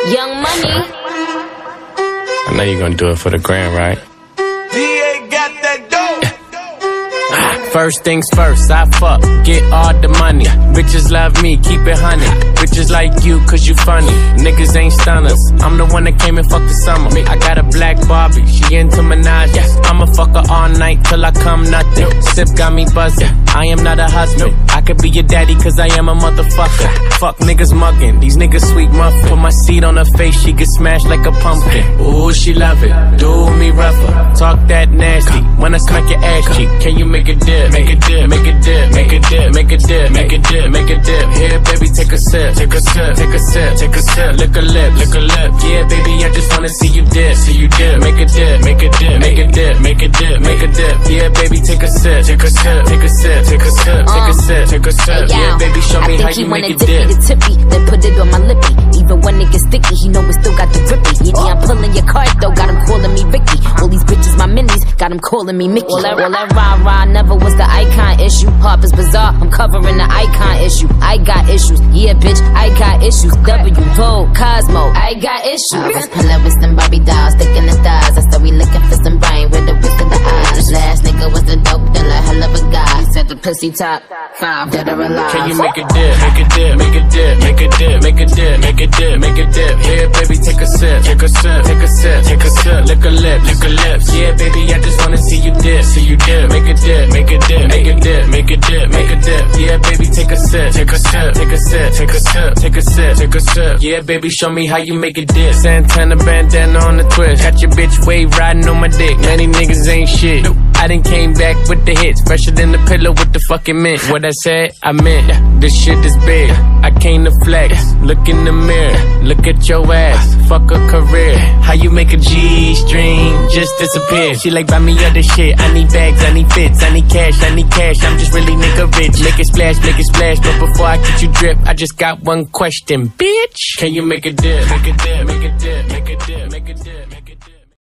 Young Money. I know you're gonna do it for the gram, right? DA got that dope. First things first, I fuck, get all the money. Bitches love me, keep it honey. Bitches like you, cause you funny. Niggas ain't stunners. I'm the one that came and fucked the summer. I got a black Barbie, she into Minaj. I'ma fuck her all night till I come nothing. Sip got me buzzing, I am not a husband. I could be your daddy cause I am a motherfucker. Fuck niggas mugging, these niggas sweet muffin. Put my seed on her face, she get smashed like a pumpkin. Ooh, she love it, do me rougher. Talk that nasty, when I smack your ass cheek. Can you make a dip? Make a dip, make a dip, make a dip, make a dip, make a dip, make a dip. Here, baby, take a sip, take a sip, take a sip, take a sip. Lick a lip, lick a lip. Yeah, baby, I just wanna see you dip, see you dip. Make a dip, make a dip, make a dip, make a dip, make a dip. Yeah, baby, take a sip, take a sip, take a sip, take a sip, take a sip, take a sip. Yeah, baby, show me how you make it dip. I think he wanna dip me the tippy, then put it on my lippy. Even when it gets sticky, he know it still got the grippy. Yeah, I'm pulling your card though, got him calling me Ricky. All these bitches my minis, got him calling me Mickey. All that rah-rah never was the icon issue. Harper's Bazaar, I'm covering the icon issue. I got issues, yeah bitch, I got issues. W, Vogue, Cosmo, I got issues. I was pulling with some Barbie dolls, sticking the stars. I said we looking for some brain with the whisk of the eyes. Last nigga was the dope dealer, hell of a guy. He said the pussy top 5, dead or alive. Can you make a dip, make a dip, make a dip, make a dip, make a dip, make a dip, make a dip. Here, baby, take a sip, take a sip, take a sip, take a sip. Lick a lip, lick a lips. Yeah, baby, I just wanna see you dip, see you dip. Make a dip, make a dip, make a dip, make a dip, make a dip. Yeah, baby, take a sip, take a sip, take a sip, take a sip, take a sip, take a sip. Yeah, baby, show me how you make a dip. Santana bandana on the twist. Got your bitch wave riding on my dick. Many niggas ain't shit. I done came back with the hits, fresher than the pillow with the fucking mint. What I said, I meant. This shit is big. I came to flex. Look in the mirror, look at your ass. Fuck a career. How you make a G-string just disappear? She like, buy me other shit. I need bags, I need fits, I need cash, I need cash. I'm just really nigga rich. Make it splash, make it splash. But before I get you drip, I just got one question, bitch. Can you make a dip? Make a dip, make a dip.